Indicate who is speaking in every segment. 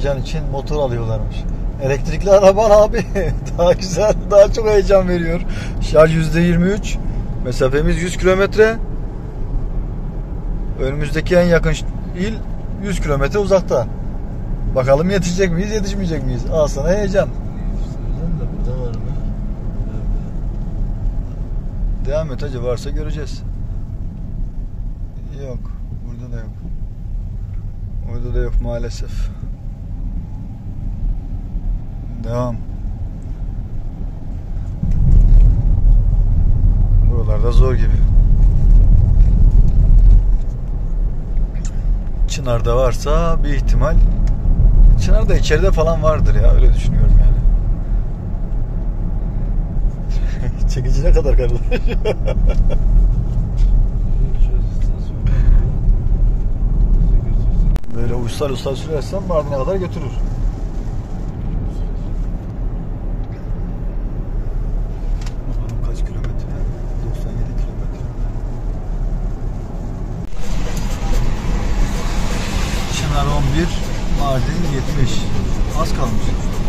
Speaker 1: heyecan için motor alıyorlarmış. Elektrikli araban abi daha güzel, daha çok heyecan veriyor. Şarj %23, mesafemiz 100 kilometre. Önümüzdeki en yakın il 100 kilometre uzakta. Bakalım yetişecek miyiz, yetişmeyecek miyiz? Al sana heyecan.
Speaker 2: Burada var mı?
Speaker 1: Devam et hacı, varsa göreceğiz. Yok, burada da yok. Orada da yok maalesef. Devam. Buralarda zor gibi. Çınar'da varsa bir ihtimal. Çınar'da içeride falan vardır ya, öyle düşünüyorum yani. Çekici ne kadar kardeş? Böyle uysal sürersen Mardin'e kadar götürür. Bakalım kaç kilometre? 97 kilometre. Çınar 11, Mardin 70. Az kalmış.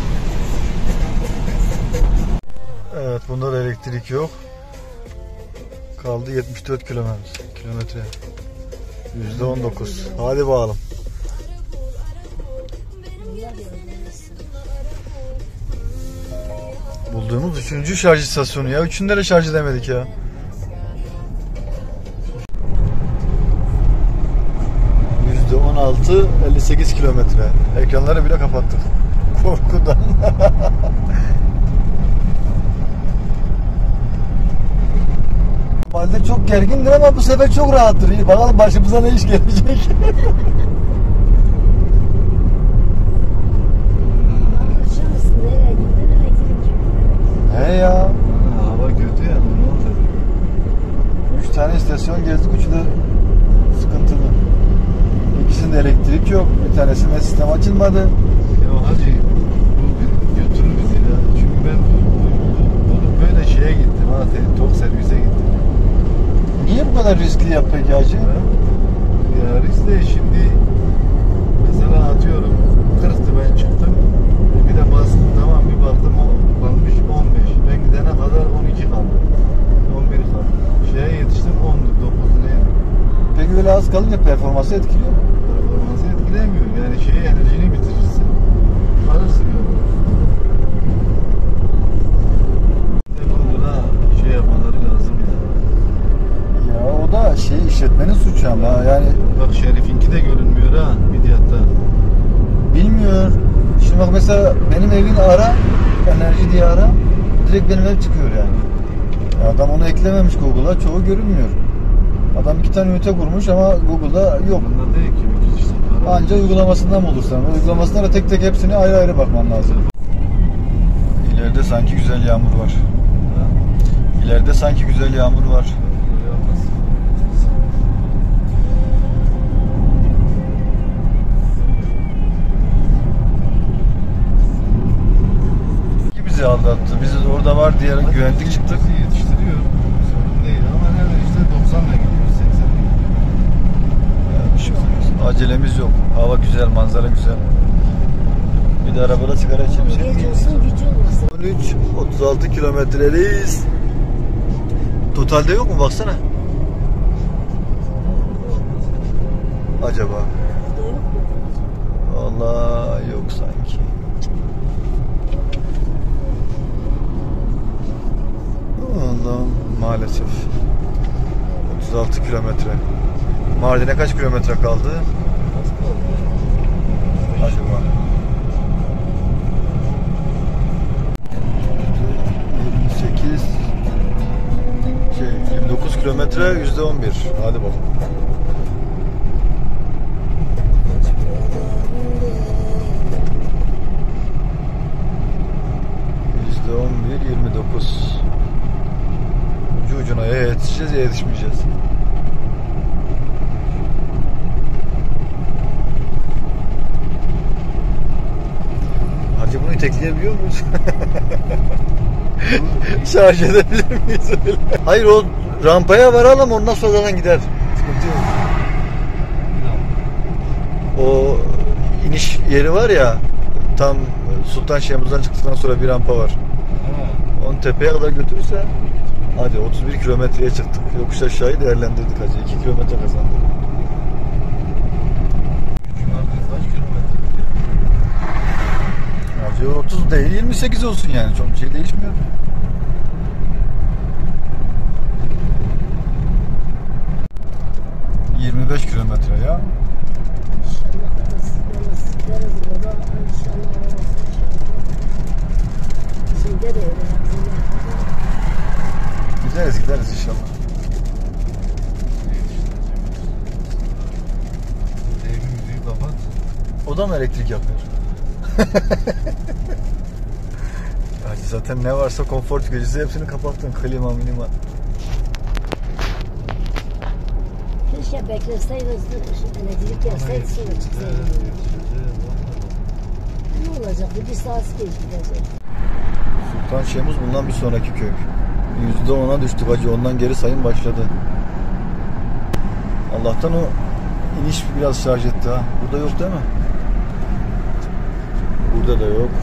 Speaker 1: Evet, bunda da elektrik yok. Kaldı 74 kilometre. %19. Hadi bakalım. Bulduğumuz 3. şarj istasyonu ya. Üçünde de şarj edemedik ya. %16, 58 kilometre. Ekranları bile kapattık. Korkudan. Normalde çok gergindir ama bu sefer çok rahattır. Bakalım başımıza ne iş gelecek. He ya.
Speaker 2: Hava kötü ya.
Speaker 1: 3 tane istasyon gezdik, üçü de sıkıntılı. İkisinde elektrik yok. Bir tanesinde sistem açılmadı.
Speaker 2: Ya hacı bu götürür bizi ya. Çünkü ben böyle şeye gittim ha. Tok servise gittim.
Speaker 1: Niye bu kadar riskli yaptık ya hacı?
Speaker 2: Ya risk de şimdi mesela atıyorum 40'tı ben çıktım. Bir de bastım, tamam, bir baktım kalmış 15. Ben gidene kadar 12 kaldı. 11 kaldı. Şeye yetiştim 10'du, 9'du neydi?
Speaker 1: Peki öyle az kalınca performansı etkiliyor mu?
Speaker 2: Performansı etkilemiyor. Yani enerjini bitirirsin. Kalırsın yani. Burada yapmaları lazım ya.
Speaker 1: Ya o da işletmenin suçu ama yani.
Speaker 2: Bak Şerif'inki de görünmüyor ha Midyat'ta.
Speaker 1: Bilmiyor. Şimdi bak mesela benim evini ara, enerji diye ara, direkt benim ev çıkıyor yani. Ya adam onu eklememiş Google'a, çoğu görünmüyor. Adam 2 tane ünite kurmuş ama Google'da yok.
Speaker 2: Bunda değil ki.
Speaker 1: Anca uygulamasından bulursan. Uygulamasına da tek tek hepsine ayrı ayrı bakman lazım. İleride sanki güzel yağmur var. İleride sanki güzel yağmur var. Bizi aldattı. Biz orada var diye güvendik, çıktık.
Speaker 2: Yetiştiriyor. Sorun değil ama hemen işte 90'la gidiyoruz, 80'le gidiyoruz.
Speaker 1: Acelemiz yok. Hava güzel, manzara güzel. Bir de arabada sigara içelim. 13, 36 kilometredeyiz. Totalde yok mu? Baksana. Acaba? Vallahi yok sanki. Allah'ım, maalesef. 36 kilometre. Mardin'e kaç kilometre kaldı? Acaba? 28 29 kilometre, %11. Hadi bakalım. %11, 29. Ucu ucuna ya yetişeceğiz ya yetişmeyeceğiz. Hacı bunu itekleyebiliyor muyuz? Şarj edebilir miyiz öyle? Hayır, o rampaya varalım, ondan sonra zaten gider. Sıkıntı yok. O iniş yeri var ya, tam Sultan Şehmuz'dan çıktıktan sonra bir rampa var.
Speaker 2: Ha.
Speaker 1: Onu tepeye kadar götürürse hadi 31 kilometreye çıktık. Yokuş aşağıyı değerlendirdik hacı. 2 kilometre kazandık.
Speaker 2: Kaç kilometre?
Speaker 1: Hacı 30 değil 28 olsun yani. Çok bir şey değişmiyor. ...25 kilometre ya. Gideriz inşallah.
Speaker 2: Evin müziği kapat.
Speaker 1: O da mı elektrik yapıyor? Hacı zaten ne varsa konfor tüketicisi hepsini kapattın. Klima, minima.
Speaker 3: Keşke bekleseydiniz, elektrik gelseydi sonra çıksaydınız. Ne olacaktı? Bir saat geçti.
Speaker 1: Sultan Şehmuz bundan bir sonraki köy. %10'a düştük hacı. Ondan geri sayım başladı. Allah'tan o iniş biraz şarj etti ha. Burada yok değil mi? Burada da yok.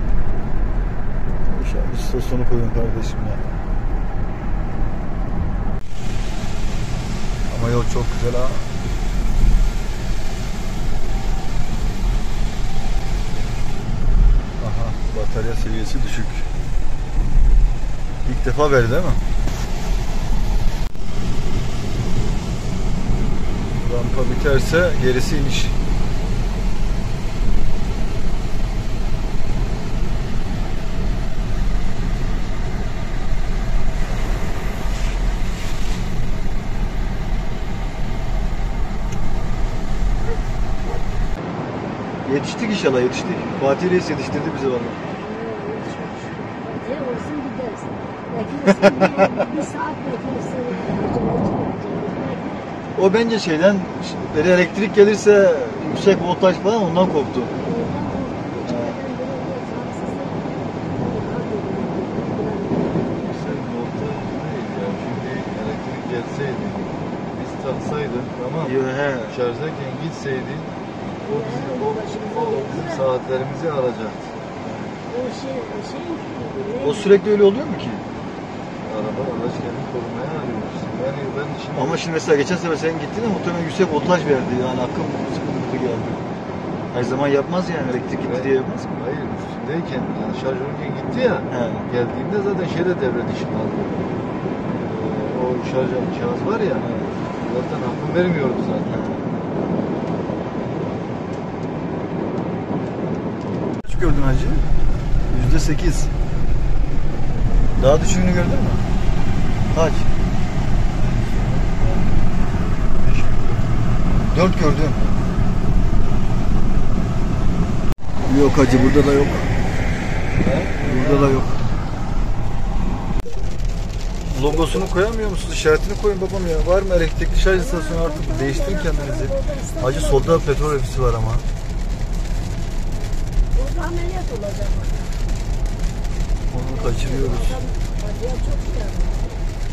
Speaker 1: İnşallah istasyonu koyun kardeşim ya. Ama yol çok güzel ha. Aha, batarya seviyesi düşük. İlk defa verdi değil mi? Rampa biterse gerisi iniş. Yetiştik inşallah, yetiştik. Fatih Reis yetiştirdi bizi valla.
Speaker 3: Fatih olsun gideriz. Beklesin bir saat beklesin.
Speaker 1: O bence şeyden, böyle elektrik gelirse yüksek voltaj falan ondan korktu.
Speaker 2: Sen volta değil ya. Şimdi elektrik gelseydi, biz taksaydık ama
Speaker 1: He.
Speaker 2: şarjdayken gitseydi o bizim saatlerimizi alacaktı.
Speaker 1: O sürekli öyle oluyor mu ki?
Speaker 2: Araba araç kendini korumaya arıyoruz. Yani ben şimdi...
Speaker 1: Ama şimdi mesela geçen sefer sen gittin de muhtemelen yüksek voltaj verdi. Yani akım sıkıntı geldi. Her zaman yapmaz yani, elektrik gitti diye yapmaz mı?
Speaker 2: Hayır, üstündeyken yani şarj olurken gitti ya.
Speaker 1: He.
Speaker 2: Geldiğimde zaten şeyde devre dışı kaldı. O şarj cihaz var ya. Zaten akım vermiyordu zaten.
Speaker 1: Kaç gördün hacı? %8. Daha düşüğünü gördün mü? Kaç? 4 gördüm. Yok hacı, burada da yok. Burada da yok. Logosunu koyamıyor musunuz? İşaretini koyun babam ya. Var mı elektrikli şarj istasyonu artık? Değiştirin kendinizi. Hacı solda petrol ofisi var ama.
Speaker 3: Orada ameliyat olacak.
Speaker 1: Onu kaçırıyoruz.
Speaker 3: Hadiye çok şey yapıyor.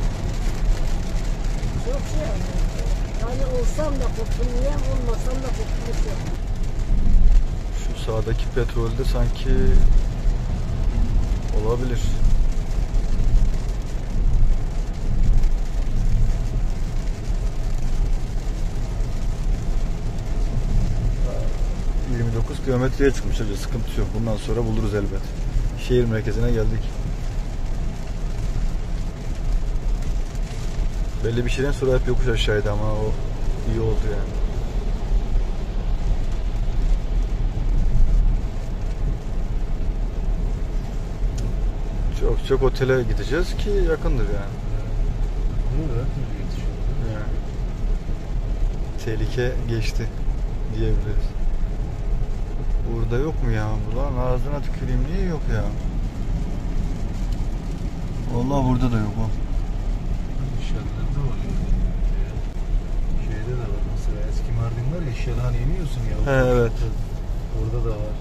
Speaker 3: Çok şey yapıyor. Yani olsam da kurtulmayayım, olmasam da kurtulacağım.
Speaker 1: Şu sağdaki petrolde sanki olabilir. ...29 kilometreye çıkmış hacı, sıkıntı yok. Bundan sonra buluruz elbet. Şehir merkezine geldik. Belli bir şeyden sonra hep yokuş aşağıydı ama o iyi oldu yani. Çok otele gideceğiz ki yakındır yani. Yani. Tehlike geçti diyebiliriz. Burada yok mu ya? Ulan ağzına tüküreyim, niye yok ya? Vallahi burada da yok o.
Speaker 2: İnşaatlarda oluyor. Şeyde de var mesela, eski Mardin var ya, Şelhan iniyorsun ya.
Speaker 1: He, evet.
Speaker 2: Orada da var.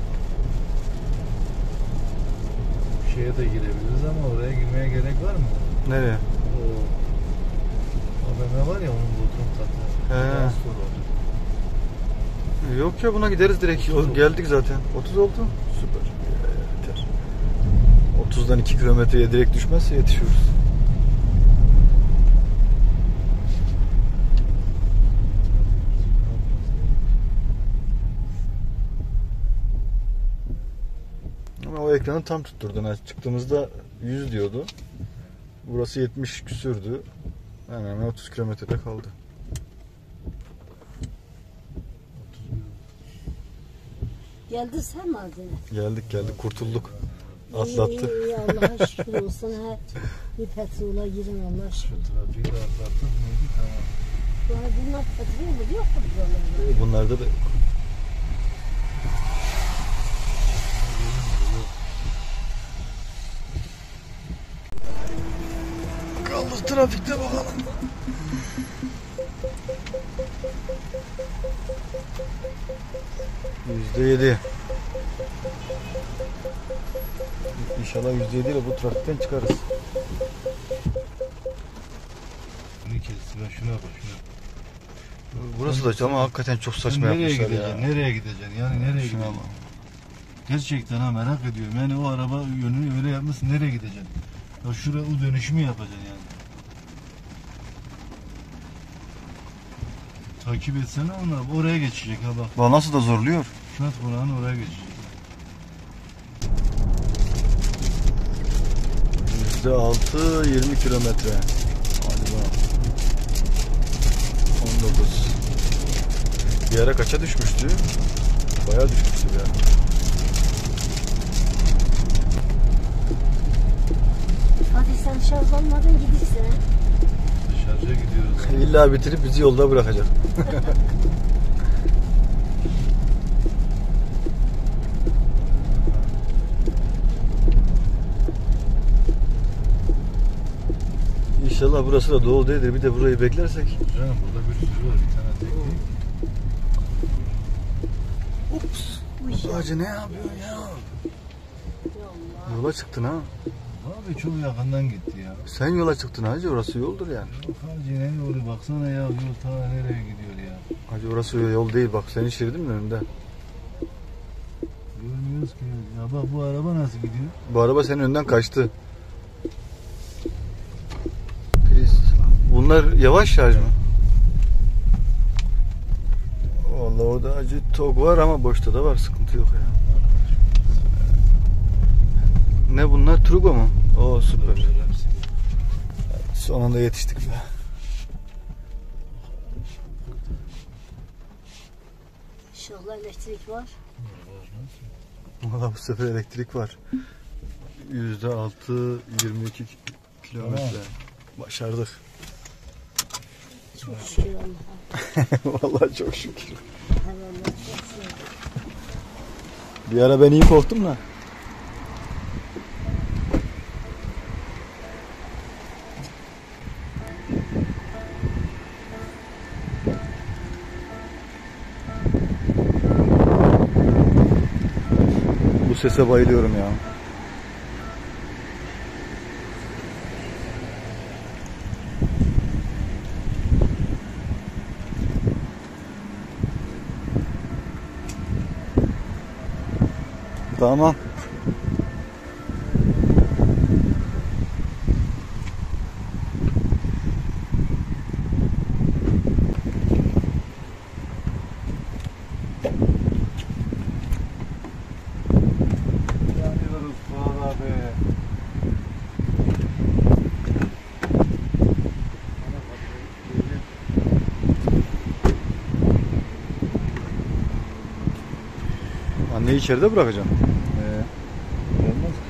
Speaker 2: Şeye de girebiliriz ama oraya girmeye gerek var mı?
Speaker 1: Nereye?
Speaker 2: O AVM var ya, onun bodrum katı.
Speaker 1: He.
Speaker 2: Daha sonra olur.
Speaker 1: Yok ya, buna gideriz direkt. Geldik zaten. 30 oldu. Süper. Yeter. 30'dan 2 kilometreye direkt düşmezse yetişiyoruz. Ama o ekranı tam tutturdun. Yani çıktığımızda 100 diyordu. Burası 70 küsürdü. Yani hemen 30 kilometrede kaldı.
Speaker 3: Geldi sen mi aldın?
Speaker 1: Geldik kurtulduk.
Speaker 3: İyi,
Speaker 1: Atlattı.
Speaker 3: iyi, iyi, Allah'a şükür olsun. Bir petrola girin Allah'a şükür.
Speaker 2: Trafiği de atlattık mıydı? Tamam.
Speaker 3: Yani bunlar petrol mu? Yok mu buralarda?
Speaker 1: Bunlarda da kaldık trafikte bakalım. %7. İnşallah %7 ile bu trafikten çıkarız.
Speaker 2: Bunu kesti. Ben şuna bak şuna.
Speaker 1: Burası da ama hakikaten çok saçma
Speaker 2: Nereye
Speaker 1: yapmışlar
Speaker 2: gideceksin?
Speaker 1: ya.
Speaker 2: Nereye gideceksin? Yani nereye
Speaker 1: Şuna
Speaker 2: gideceksin?
Speaker 1: bak.
Speaker 2: Gerçekten ha, merak ediyorum. Yani o araba yönünü öyle yapmışsın, nereye gideceksin? Ya şuraya o dönüşümü yapacaksın yani. Takip etsene onlar. Oraya geçecek ha bak.
Speaker 1: Bu nasıl da zorluyor.
Speaker 2: Şunat Kur'an'ın oraya geçecek.
Speaker 1: %6 20 kilometre. Hadi bakalım. 19. Bir ara kaça düşmüştü? Bayağı düşmüştü bir ara.
Speaker 3: Hadi sen şarjlanmadın gidirsen.
Speaker 2: Şarja gidiyoruz.
Speaker 1: İlla bitirip bizi yolda bırakacak. İnşallah burası da doğu değildir. Bir de burayı beklersek.
Speaker 2: Canım burada bir sürü var. Bir tane tek değil.
Speaker 1: Ups. Hacı ne yapıyorsun ya?
Speaker 3: Yallah.
Speaker 1: Yola çıktın ha.
Speaker 2: Abi çok yakından gitti ya.
Speaker 1: Sen yola çıktın hacı. Orası yoldur yani.
Speaker 2: Hacı ne yolu baksana ya. Yol ta nereye gidiyor ya.
Speaker 1: Hacı orası yol değil. Bak senin şeridin mi önünde?
Speaker 2: Görmüyoruz ki. Ya bak bu araba nasıl gidiyor?
Speaker 1: Bu araba senin önden kaçtı. Bunlar yavaş şarj mı? Vallahi orada acı TOG var ama boşta da var, sıkıntı yok ya. Ne bunlar? Trugo mu? Oo süper. Son anda yetiştik be.
Speaker 3: İnşallah elektrik var.
Speaker 1: Valla bu sefer elektrik var. %6 22 kilometre. Başardık.
Speaker 3: Çok şükür Allah'a.
Speaker 1: Vallahi çok şükür.
Speaker 3: Helallah çok şükür.
Speaker 1: Bir ara ben iyi korktum da. Bu sese bayılıyorum ya. Tamam.
Speaker 2: Yanıyoruz Fuat abi.
Speaker 1: Anneyi içeride bırakacağım.
Speaker 2: Olmaz ki.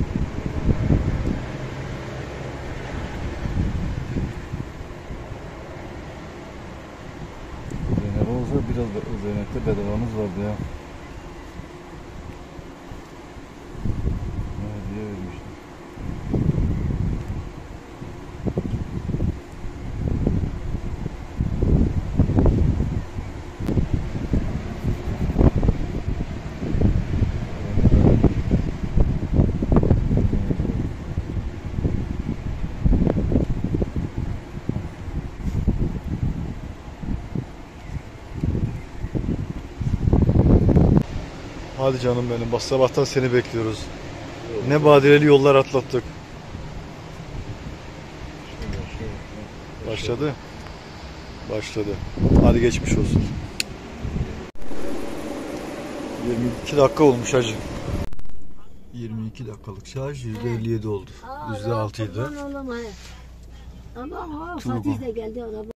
Speaker 2: Zeynep olsa biraz Zeynep'te bedavamız vardı ya. Hediye vermiştim.
Speaker 1: Hadi canım benim. Bak sabahtan seni bekliyoruz. Ne badireli yollar atlattık. Başladı. Başladı. Hadi geçmiş olsun. 22 dakika olmuş hacı. 22 dakikalık şarj %57 oldu. %6 idi.
Speaker 3: Ama
Speaker 1: Turbo.
Speaker 3: Fatih de geldi araba.